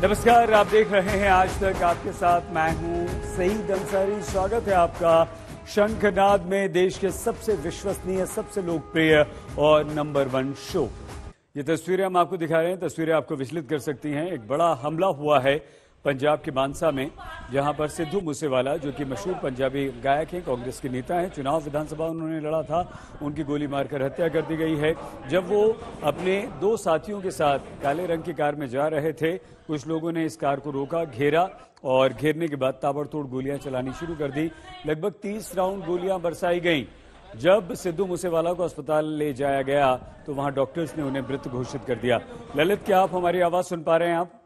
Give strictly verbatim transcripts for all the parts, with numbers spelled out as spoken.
नमस्कार, आप देख रहे हैं आज तक। आपके साथ मैं हूं सईद अंसारी। स्वागत है आपका शंखनाद में, देश के सबसे विश्वसनीय, सबसे लोकप्रिय और नंबर वन शो। ये तस्वीरें हम आपको दिखा रहे हैं। तस्वीरें आपको विचलित कर सकती हैं। एक बड़ा हमला हुआ है पंजाब के मानसा में, जहां पर सिद्धू मूसेवाला, जो कि मशहूर पंजाबी गायक हैं, कांग्रेस के नेता हैं, चुनाव विधानसभा उन्होंने लड़ा था, उनकी गोली मारकर हत्या कर दी गई है। जब वो अपने दो साथियों के साथ काले रंग की कार में जा रहे थे, कुछ लोगों ने इस कार को रोका, घेरा और घेरने के बाद ताबड़तोड़ गोलियां चलानी शुरू कर दी। लगभग तीस राउंड गोलियां बरसाई गईं। जब सिद्धू मूसेवाला को अस्पताल ले जाया गया तो वहां डॉक्टर्स ने उन्हें मृत घोषित कर दिया। ललित, क्या आप हमारी आवाज सुन पा रहे हैं? आप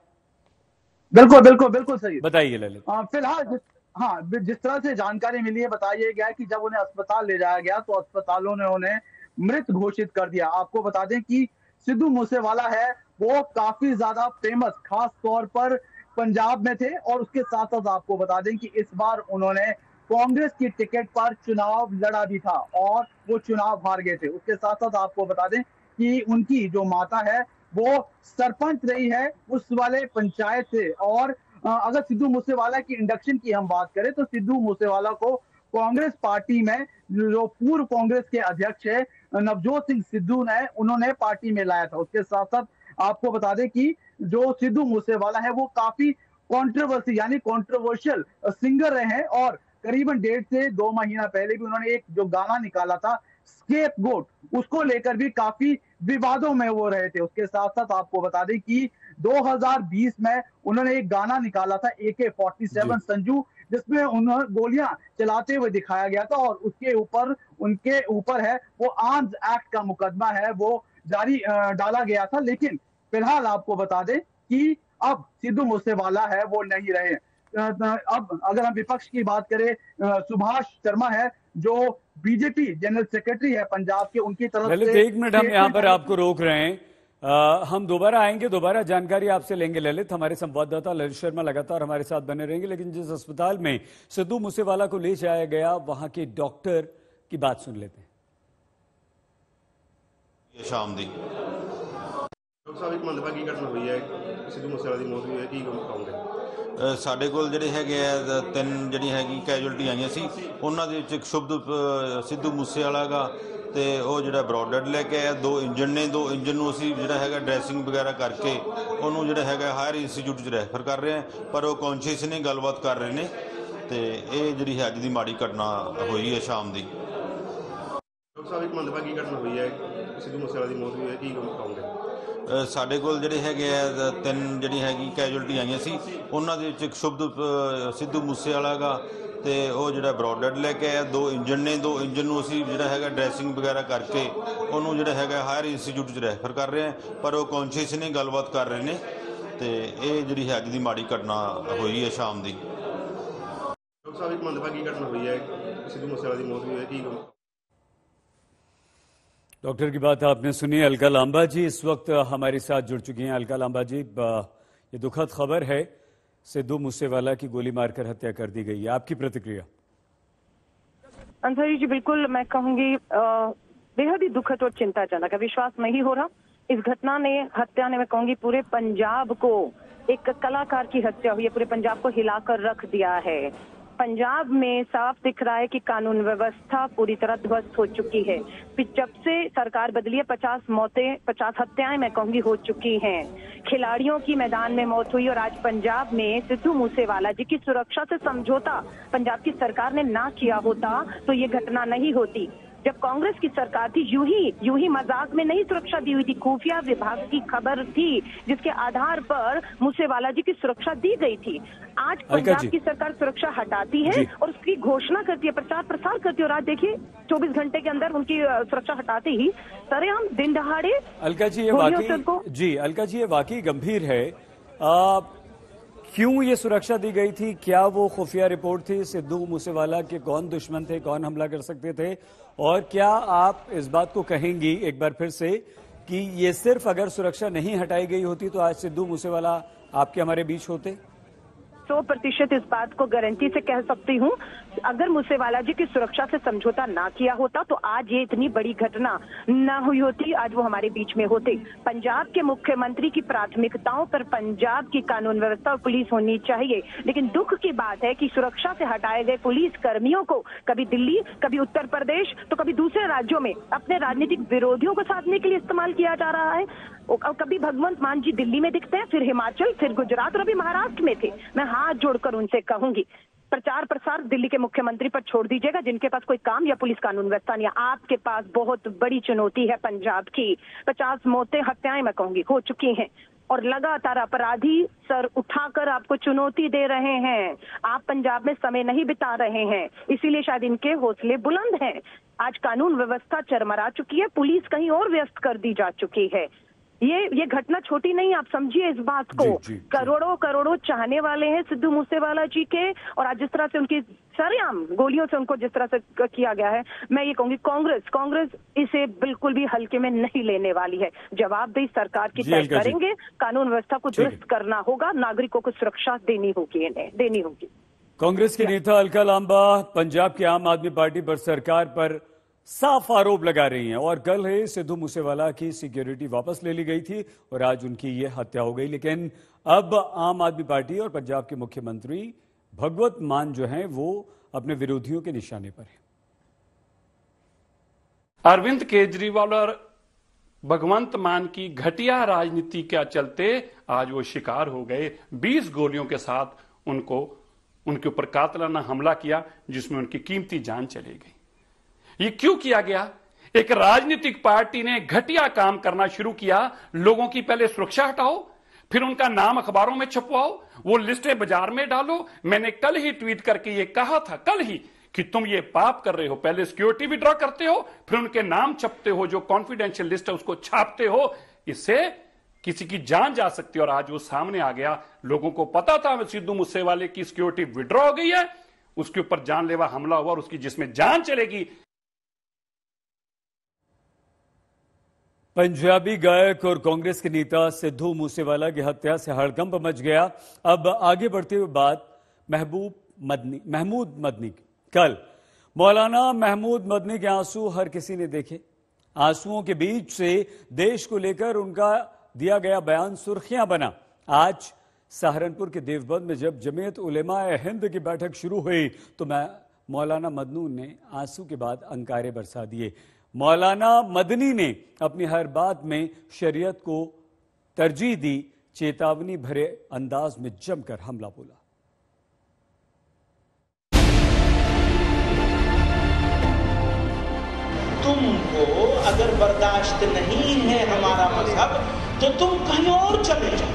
बिल्कुल बिल्कुल बिल्कुल सही बताइए ललित। फिलहाल जिस हाँ जिस तरह से जानकारी मिली है, बताया गया कि जब उन्हें अस्पताल ले जाया गया तो अस्पतालों ने उन्हें मृत घोषित कर दिया। आपको बता दें कि सिद्धू मूसेवाला है वो काफी ज्यादा फेमस, खास तौर पर पंजाब में थे, और उसके साथ साथ आपको बता दें कि इस बार उन्होंने कांग्रेस की टिकट पर चुनाव लड़ा भी था और वो चुनाव हार गए थे। उसके साथ साथ आपको बता दें कि उनकी जो माता है वो सरपंच रही है उस वाले पंचायत से। और अगर सिद्धू मूसेवाला की इंडक्शन की हम बात करें तो सिद्धू मूसेवाला को कांग्रेस पार्टी में जो पूर्व कांग्रेस के अध्यक्ष है नवजोत सिंह सिद्धू ने उन्होंने पार्टी में लाया था। उसके साथ साथ आपको बता दें कि जो सिद्धू मूसेवाला है वो काफी कंट्रोवर्सी यानी कंट्रोवर्शियल सिंगर रहे हैं, और करीबन डेढ़ से दो महीना पहले भी उन्होंने एक जो गाना निकाला था स्केपगोट, उसको लेकर भी काफी विवादों में वो रहे थे। उसके साथ साथ आपको बता दें कि दो हज़ार बीस में उन्होंने एक गाना निकाला था ए के फोर्टी सेवन संजू, जिसमें उन्होंने गोलियां चलाते हुए दिखाया गया था, और उसके ऊपर उनके ऊपर है वो आर्म्स एक्ट का मुकदमा है वो जारी डाला गया था। लेकिन फिलहाल आपको बता दें कि अब सिद्धू मूसेवाला है वो नहीं रहे। अब अगर हम विपक्ष की बात करें, सुभाष शर्मा है जो बीजेपी जनरल सेक्रेटरी है पंजाब के, उनकी तरफ ललित से एक मिनट हम यहाँ पर आपको रोक रहे हैं। आ, हम दोबारा आएंगे, दोबारा जानकारी आपसे लेंगे ललित। हमारे संवाददाता ललित शर्मा लगातार हमारे साथ बने रहेंगे। लेकिन जिस अस्पताल में सिद्धू मूसेवाला को ले जाया गया, वहां के डॉक्टर की बात सुन लेते हैं। शाम दी ਸਾਹਿਬ ਇੱਕ ਮੰਦਭਾਗੀ ਘਟਨਾ ਹੋਈ ਹੈ, ਸਿੱਧੂ ਮੂਸੇਵਾਲਾ ਦੀ ਮੌਤ ਹੋਈ ਹੈ, ਕੀ ਕਹੋਗੇ? ਸਾਡੇ ਕੋਲ ਜਿਹੜੇ ਹੈਗੇ ਆ ਤਿੰਨ ਜਿਹੜੀ ਹੈਗੀ ਕੈਜੁਅਲਟੀ ਆਈਆਂ ਸੀ, ਉਹਨਾਂ ਦੇ ਵਿੱਚ ਇੱਕ ਸ਼ੁਭਦ ਸਿੱਧੂ ਮੂਸੇਵਾਲਾ ਗਾ ਤੇ ਉਹ ਜਿਹੜਾ ਬਰੋਡਡ ਲੈ ਕੇ ਆਇਆ। ਦੋ ਇੰਜਨ ਨੇ, ਦੋ ਇੰਜਨ ਨੂੰ ਅਸੀਂ ਜਿਹੜਾ ਹੈਗਾ ਡਰੈਸਿੰਗ ਵਗੈਰਾ ਕਰਕੇ ਉਹਨੂੰ ਜਿਹੜਾ ਹੈਗਾ ਹਾਇਰ ਇੰਸਟੀਚਿਊਟ 'ਚ ਰੈਫਰ ਕਰ ਰਹੇ ਹਾਂ, ਪਰ ਉਹ ਕੌਨਸ਼ੀਅਸ ਨੇ, ਗੱਲਬਾਤ ਕਰ ਰਹੇ ਨੇ। ਤੇ ਇਹ ਜਿਹੜੀ ਹੈ ਅੱਜ ਦੀ ਮਾੜੀ ਘਟਨਾ ਹੋਈ ਹੈ ਸ਼ਾਮ ਦੀ। ਸਾਹਿਬ ਇੱਕ ਮੰਦਭਾਗੀ ਘਟਨਾ ਹੋਈ ਹੈ, ਸਿੱਧੂ ਮੂਸੇਵਾਲਾ ਦੀ ਮੌਤ ਹੋਈ ਹੈ, ਕੀ ਕਹੋਗੇ? ਸਾਡੇ ਕੋਲ ਜਿਹੜੇ ਹੈਗੇ ਆ ਤਿੰਨ ਜਿਹੜੀ ਹੈਗੀ ਕੈਜੁਅਲਟੀ ਆਈਆਂ ਸੀ, ਉਹਨਾਂ ਦੇ ਵਿੱਚ ਇੱਕ ਸ਼ੁਭਦ ਸਿੱਧੂ ਮੂਸੇਵਾਲਾ ਗਾ ਤੇ ਉਹ ਜਿਹੜਾ ਬਰੋਡਡ ਲੈ ਕੇ ਆਇਆ। ਦੋ ਇੰਜਨ ਨੇ, ਦੋ ਇੰਜਨ ਨੂੰ ਅਸੀਂ ਜਿਹੜਾ ਹੈਗਾ ਡਰੈਸਿੰਗ ਵਗੈਰਾ ਕਰਕੇ ਉਹਨੂੰ ਜਿਹੜਾ ਹੈਗਾ ਹਾਇਰ ਇੰਸਟੀਚਿਊਟ 'ਚ ਰੈਫਰ ਕਰ ਰਹੇ ਹਾਂ, ਪਰ ਉਹ ਕੌਨਸ਼ੀਅਸ ਨੇ, ਗੱਲਬਾਤ ਕਰ ਰਹੇ ਨੇ। ਤੇ ਇਹ ਜਿਹੜੀ ਹੈ ਅੱਜ ਦੀ ਮਾੜੀ ਘਟਨਾ ਹੋਈ ਹੈ ਸ਼ਾਮ ਦੀ। ਸਾਹਿਬ ਇੱਕ ਮੰਦਭਾਗੀ ਘਟਨਾ ਹੋਈ ਹੈ, ਸਿੱਧੂ ਮੂਸੇਵਾਲਾ ਦੀ ਮੌਤ ਹੋਈ ਹੈ, ਕੀ ਕਹੋਗੇ? डॉक्टर की बात आपने सुनी। अलका लांबा जी इस वक्त हमारे साथ जुड़ चुकी हैं। अलका लांबा जी, ये दुखद खबर है, सिद्धू मूसेवाला की गोली मारकर हत्या कर दी गई है, आपकी प्रतिक्रिया? अंसारी जी, बिल्कुल मैं कहूंगी बेहद ही दुखद और चिंताजनक है। विश्वास नहीं हो रहा। इस घटना ने, हत्या ने, मैं कहूंगी पूरे पंजाब को, एक कलाकार की हत्या हुई है, पूरे पंजाब को हिलाकर रख दिया है। पंजाब में साफ दिख रहा है कि कानून व्यवस्था पूरी तरह ध्वस्त हो चुकी है। जब से सरकार बदली है पचास मौतें, पचास हत्याएं मैं कहूंगी हो चुकी हैं। खिलाड़ियों की मैदान में मौत हुई, और आज पंजाब में सिद्धू मूसेवाला जी की सुरक्षा से समझौता पंजाब की सरकार ने ना किया होता तो ये घटना नहीं होती। जब कांग्रेस की सरकार थी, यूं ही यूं ही मजाक में नहीं सुरक्षा दी हुई थी, खुफिया विभाग की खबर थी जिसके आधार पर मूसेवाला जी की सुरक्षा दी गई थी। आज पंजाब की सरकार सुरक्षा हटाती है और उसकी घोषणा करती है, प्रचार प्रसार करती है, और आज देखिए चौबीस घंटे के अंदर उनकी सुरक्षा हटाते ही सरेआम दिन दहाड़े। अलका जी ये वाकई जी अलका जी ये वाकई गंभीर है। आ, क्यों ये सुरक्षा दी गई थी? क्या वो खुफिया रिपोर्ट थी? सिद्धू मूसेवाला के कौन दुश्मन थे, कौन हमला कर सकते थे? और क्या आप इस बात को कहेंगी एक बार फिर से कि ये सिर्फ अगर सुरक्षा नहीं हटाई गई होती तो आज सिद्धू मूसेवाला आपके हमारे बीच होते? सौ प्रतिशत इस बात को गारंटी से कह सकती हूँ, अगर मूसेवाला जी की सुरक्षा से समझौता ना किया होता तो आज ये इतनी बड़ी घटना ना हुई होती, आज वो हमारे बीच में होते। पंजाब के मुख्यमंत्री की प्राथमिकताओं पर पंजाब की कानून व्यवस्था और पुलिस होनी चाहिए, लेकिन दुख की बात है कि सुरक्षा से हटाए गए पुलिस कर्मियों को कभी दिल्ली, कभी उत्तर प्रदेश, तो कभी दूसरे राज्यों में अपने राजनीतिक विरोधियों को साधने के लिए इस्तेमाल किया जा रहा है। और कभी भगवंत मान जी दिल्ली में दिखते हैं, फिर हिमाचल, फिर गुजरात और अभी महाराष्ट्र में थे। मैं हाथ जोड़कर उनसे कहूंगी, प्रचार प्रसार दिल्ली के मुख्यमंत्री पर छोड़ दीजिएगा, जिनके पास कोई काम या पुलिस कानून व्यवस्था नहीं है। आपके पास बहुत बड़ी चुनौती है पंजाब की। पचास मौतें, हत्याएं मैं कहूंगी हो चुकी हैं और लगातार अपराधी सर उठाकर आपको चुनौती दे रहे हैं। आप पंजाब में समय नहीं बिता रहे हैं, इसीलिए शायद इनके हौसले बुलंद हैं। आज कानून व्यवस्था चरमरा चुकी है, पुलिस कहीं और व्यस्त कर दी जा चुकी है। ये ये घटना छोटी नहीं, आप समझिए इस बात को। जी, जी, करोड़ों करोड़ों चाहने वाले हैं सिद्धू मूसेवाला जी के, और आज जिस तरह से उनकी सरेआम गोलियों से उनको जिस तरह से किया गया है, मैं ये कहूंगी कांग्रेस कांग्रेस इसे बिल्कुल भी हल्के में नहीं लेने वाली है। जवाबदेही सरकार की तय करेंगे, कानून व्यवस्था को दुरुस्त करना होगा, नागरिकों को सुरक्षा देनी होगी, इन्हें देनी होगी। कांग्रेस के नेता अलका लांबा पंजाब की आम आदमी पार्टी पर, सरकार पर साफ आरोप लगा रही हैं और कल है सिद्धू मूसेवाला की सिक्योरिटी वापस ले ली गई थी और आज उनकी ये हत्या हो गई। लेकिन अब आम आदमी पार्टी और पंजाब के मुख्यमंत्री भगवंत मान जो हैं वो अपने विरोधियों के निशाने पर हैं। अरविंद केजरीवाल और भगवंत मान की घटिया राजनीति के चलते आज वो शिकार हो गए। बीस गोलियों के साथ उनको उनके ऊपर कातिलाना हमला किया, जिसमें उनकी कीमती जान चली गई। ये क्यों किया गया? एक राजनीतिक पार्टी ने घटिया काम करना शुरू किया। लोगों की पहले सुरक्षा हटाओ, फिर उनका नाम अखबारों में छपवाओ, वो लिस्टें बाजार में डालो। मैंने कल ही ट्वीट करके ये कहा था, कल ही, कि तुम ये पाप कर रहे हो। पहले सिक्योरिटी विड्रॉ करते हो, फिर उनके नाम छपते हो, जो कॉन्फिडेंशियल लिस्ट है उसको छापते हो। इससे किसी की जान जा सकती है और आज वो सामने आ गया। लोगों को पता था सिद्धू मूसेवाले की सिक्योरिटी विड्रॉ हो गई है, उसके ऊपर जानलेवा हमला हुआ और उसकी जिसमें जान चलेगी। पंजाबी गायक और कांग्रेस के नेता सिद्धू मूसेवाला की हत्या से हड़कंप मच गया। अब आगे बढ़ते हुए बात महबूब मदनी महमूद मदनी की। कल मौलाना महमूद मदनी के आंसू हर किसी ने देखे। आंसुओं के बीच से देश को लेकर उनका दिया गया बयान सुर्खियां बना। आज सहारनपुर के देवबंद में जब जमीयत उलेमाए हिंद की बैठक शुरू हुई तो मैं मौलाना मदनू ने आंसू के बाद अंकारे बरसा दिए। मौलाना मदनी ने अपनी हर बात में शरीयत को तरजीह दी। चेतावनी भरे अंदाज में जमकर हमला बोला। तुमको अगर बर्दाश्त नहीं है हमारा मजहब तो तुम कहीं और चले जाओ।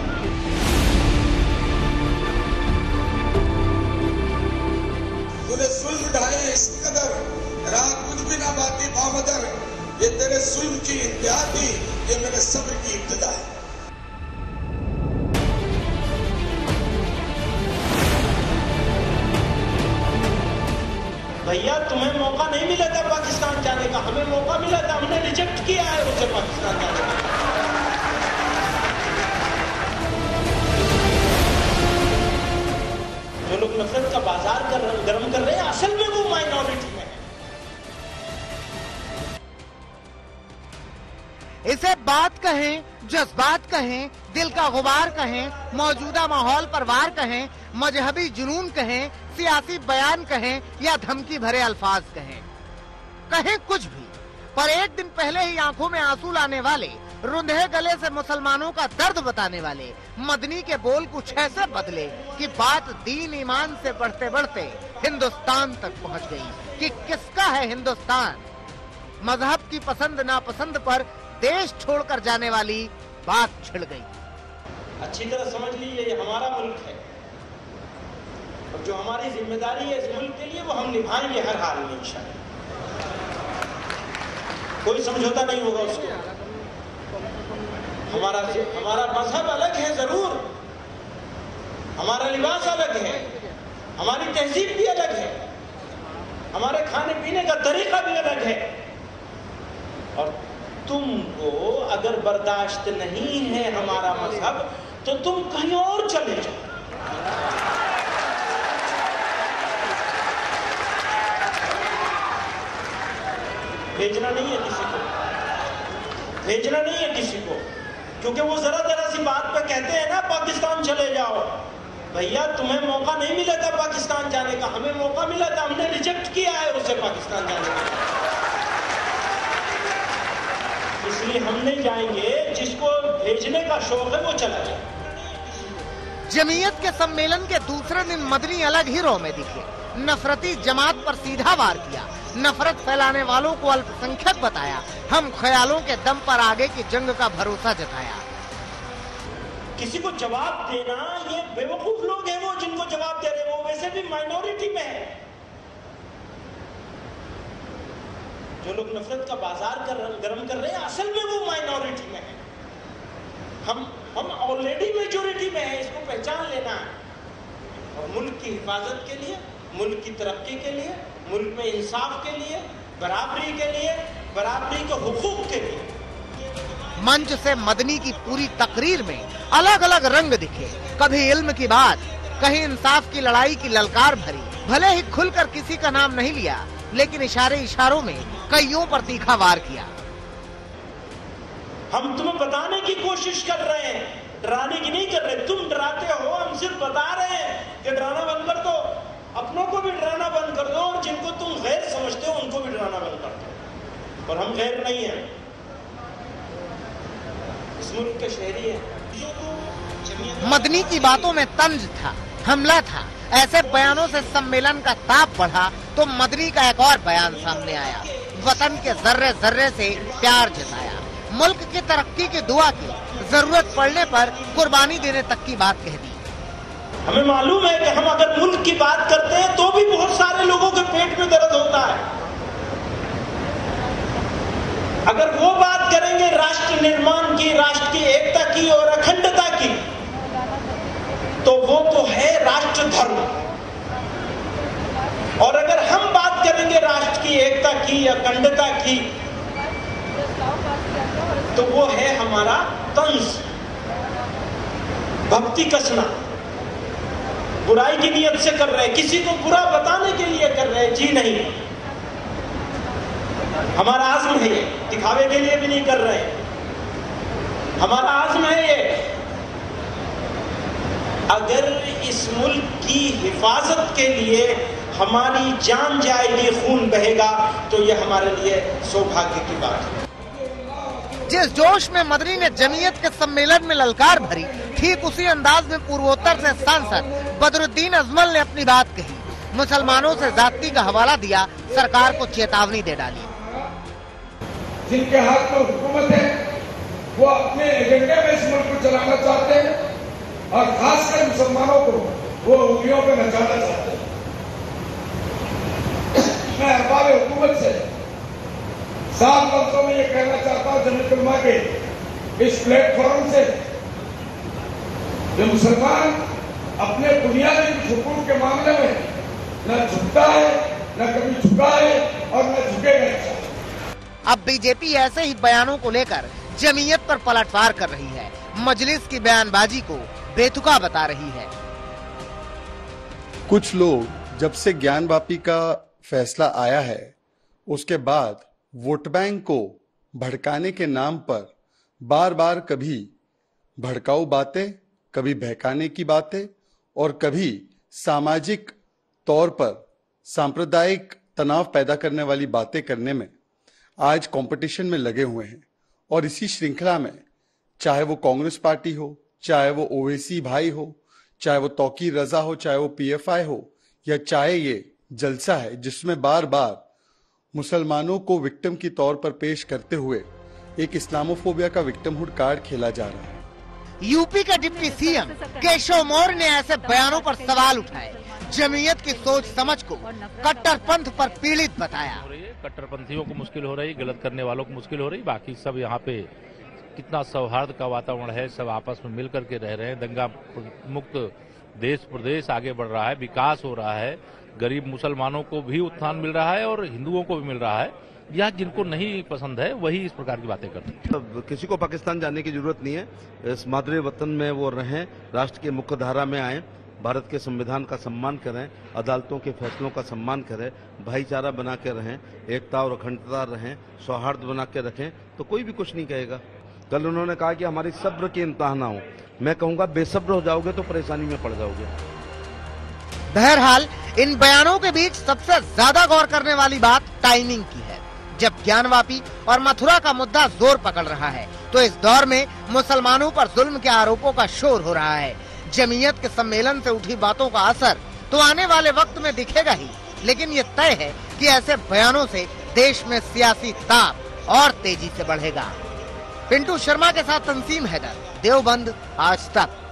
तूने जुल्म ढाए इस कदर, रात कुछ भी ना बाकी बामदर। ये तेरे जुल्म की इंतहा थी, ये मेरे सब्र की इब्तिदा है। भैया तुम्हें मौका नहीं मिला था पाकिस्तान जाने का, हमें मौका मिला था, हमने रिजेक्ट किया है उसे पाकिस्तान जाने का। जो लोग नफरत का बाजार कर गर्म कर रहे हैं, असल में वो माइनॉरिटी में है। इसे बात कहें, जज्बात कहें, दिल का गुबार कहें, मौजूदा माहौल पर वार कहें, मजहबी जुनून कहें, सियासी बयान कहें या धमकी भरे अल्फाज कहें, कहें कुछ भी, पर एक दिन पहले ही आंखों में आंसू लाने वाले, रुंधे गले से मुसलमानों का दर्द बताने वाले मदनी के बोल कुछ ऐसे बदले कि बात दीन ईमान से बढ़ते बढ़ते हिंदुस्तान तक पहुंच गई कि किसका है हिंदुस्तान। मजहब की पसंद नापसंद पर देश छोड़कर जाने वाली बात छिड़ गई। अच्छी तरह समझ लीजिए, ये हमारा मुल्क है और जो हमारी जिम्मेदारी है इस मुल्क के लिए वो हम निभाएंगे हर हाल में इंशाअल्लाह। कोई समझौता नहीं होगा उसको। हमारा हमारा मजहब अलग है जरूर, हमारा लिबास अलग है, हमारी तहजीब भी अलग है, हमारे खाने पीने का तरीका भी अलग है। और तुमको अगर बर्दाश्त नहीं है हमारा मजहब तो तुम कहीं और चले जाओ। भेजना नहीं है किसी को, भेजना नहीं है किसी को, क्योंकि वो जरा जरा सी बात पे कहते हैं ना पाकिस्तान चले जाओ। भैया तुम्हें मौका नहीं मिला था पाकिस्तान जाने का, हमें मौका मिला था, हमने रिजेक्ट किया है उसे पाकिस्तान जाने का। इसलिए हम नहीं जाएंगे, जिसको भेजने का शौक है वो चला जाए। जमीयत के सम्मेलन के दूसरे दिन मदनी अलग ही रो में दिखे, नफरती जमात पर सीधा वार किया, नफरत फैलाने वालों को अल्पसंख्यक बताया, हम ख्यालों के दम पर आगे की जंग का भरोसा जताया। किसी को जवाब देना, ये बेवकूफ लोग हैं वो जिनको जवाब दे रहे, वो वैसे भी माइनॉरिटी में है। जो लोग नफरत का बाजार कर गर्म कर रहे हैं, असल में वो माइनॉरिटी में है। हम हम ऑलरेडी मेजोरिटी में है, इसको पहचान लेना है। और मुल्क की हिफाजत के लिए, मुल्क की तरक्की के लिए, मुल्क में इंसाफ के लिए, बराबरी के लिए, बराबरी के हुकूक के लिए। मंच से मदनी की पूरी तकरीर में अलग अलग रंग दिखे, कभी इल्म की बात, कहीं इंसाफ की लड़ाई की ललकार भरी। भले ही खुलकर किसी का नाम नहीं लिया, लेकिन इशारे इशारों में कईयों पर तीखा वार किया। हम तुम्हें बताने की कोशिश कर रहे हैं, डराने की नहीं कर रहे। तुम डराते हो, हम सिर्फ बता रहे हैं कि डराना बंद कर दो, अपनों को भी डराना बंद कर दो, और जिनको तुम गैर समझते हो उनको भी डराना बंद कर दो। और हम गैर नहीं है, इस मुल्क के शहरी है। मदनी की बातों में तंज था, हमला था। ऐसे बयानों से सम्मेलन का ताप बढ़ा तो मदनी का एक और बयान सामने आया, वतन के जर्रे जर्रे से प्यार जताया, मुल्क की तरक्की की दुआ की, जरूरत पड़ने पर कुर्बानी देने तक की बात कह दी। हमें मालूम है कि हम अगर मुल्क की बात करते हैं तो भी बहुत सारे लोगों के पेट में दर्द होता है। अगर वो बात करेंगे राष्ट्र निर्माण की, राष्ट्र की एकता की और अखंडता की, तो वो तो है राष्ट्र धर्म। और अगर हम बात करेंगे राष्ट्र की एकता की, अखंडता की, तो वो है हमारा तंज, भक्ति कसना। बुराई की नियत से कर रहे हैं, किसी को बुरा बताने के लिए कर रहे हैं, जी नहीं। हमारा आज़्म है ये, दिखावे के लिए भी नहीं कर रहे हैं, हमारा आज़्म है ये। अगर इस मुल्क की हिफाजत के लिए हमारी जान जाएगी, खून बहेगा, तो ये हमारे लिए सौभाग्य की बात है। जिस जोश में मदनी ने जमीयत के सम्मेलन में ललकार भरी, ठीक उसी अंदाज में पूर्वोत्तर से सांसद बदरुद्दीन अजमल ने अपनी बात कही, मुसलमानों से जाति का हवाला दिया, सरकार को चेतावनी दे डाली। जिनके हाथ में हुकूमत है वो अपने एजेंडे में इस मुल्क को चलाना चाहते हैं, और खासकर मुसलमानों को वो उंगलियों पे नचाना चाहते हैं। मैं अहबाब हुकूमत से साफ लफ्जों में ये कहना चाहता हूं, जमीयत उलमा के इस प्लेटफॉर्म से, जो मुसलमान अपने बुनियादी हुकूक के मामले में न झुकता है, न कभी झुका है और न झुकेगा। अब बीजेपी ऐसे ही बयानों को लेकर जमीयत पर पलटवार कर रही है, मजलिस की बयानबाजी को बेतुका बता रही है। कुछ लोग जब से ज्ञान वापी का फैसला आया है, उसके बाद वोट बैंक को भड़काने के नाम पर बार बार कभी भड़काऊ बातें, कभी बहकाने की बातें और कभी सामाजिक तौर पर सांप्रदायिक तनाव पैदा करने वाली बातें करने में आज कंपटीशन में लगे हुए हैं। और इसी श्रृंखला में चाहे वो कांग्रेस पार्टी हो, चाहे वो ओवैसी भाई हो, चाहे वो तौकीर रजा हो, चाहे वो पीएफआई हो, या चाहे ये जलसा है जिसमें बार बार मुसलमानों को विक्टिम की तौर पर पेश करते हुए एक इस्लामोफोबिया का विक्टिमहुड कार्ड खेला जा रहा है। यूपी के डिप्टी सीएम केशव मौर्य ने ऐसे बयानों पर सवाल उठाए, जमीयत की सोच समझ को कट्टरपंथ पर पीड़ित बताया। कट्टरपंथियों को मुश्किल हो रही, गलत करने वालों को मुश्किल हो रही, बाकी सब यहाँ पे कितना सौहार्द का वातावरण है, सब आपस में मिल करके रह रहे हैं, दंगा मुक्त देश प्रदेश आगे बढ़ रहा है, विकास हो रहा है, गरीब मुसलमानों को भी उत्थान मिल रहा है और हिंदुओं को भी मिल रहा है। या जिनको नहीं पसंद है वही इस प्रकार की बातें करते हैं। किसी को पाकिस्तान जाने की जरूरत नहीं है, इस मादरे वतन में वो रहें, राष्ट्र की मुख्य धारा में आए, भारत के संविधान का सम्मान करें, अदालतों के फैसलों का सम्मान करें, भाईचारा बना के रहें, एकता और अखंडता रहें, सौहार्द बना के रखें, तो कोई भी कुछ नहीं कहेगा। कल उन्होंने कहा कि हमारी सब्र की इंतहा ना हो, मैं कहूंगा बेसब्र हो जाओगे तो परेशानी में पड़ जाओगे। बहरहाल इन बयानों के बीच सबसे ज्यादा गौर करने वाली बात टाइमिंग की है। जब ज्ञानवापी और मथुरा का मुद्दा जोर पकड़ रहा है तो इस दौर में मुसलमानों पर जुल्म के आरोपों का शोर हो रहा है। जमीयत के सम्मेलन से उठी बातों का असर तो आने वाले वक्त में दिखेगा ही, लेकिन ये तय है कि ऐसे बयानों से देश में सियासी ताप और तेजी से बढ़ेगा। पिंटू शर्मा के साथ तंसीम हैदर, देवबंद, आज तक।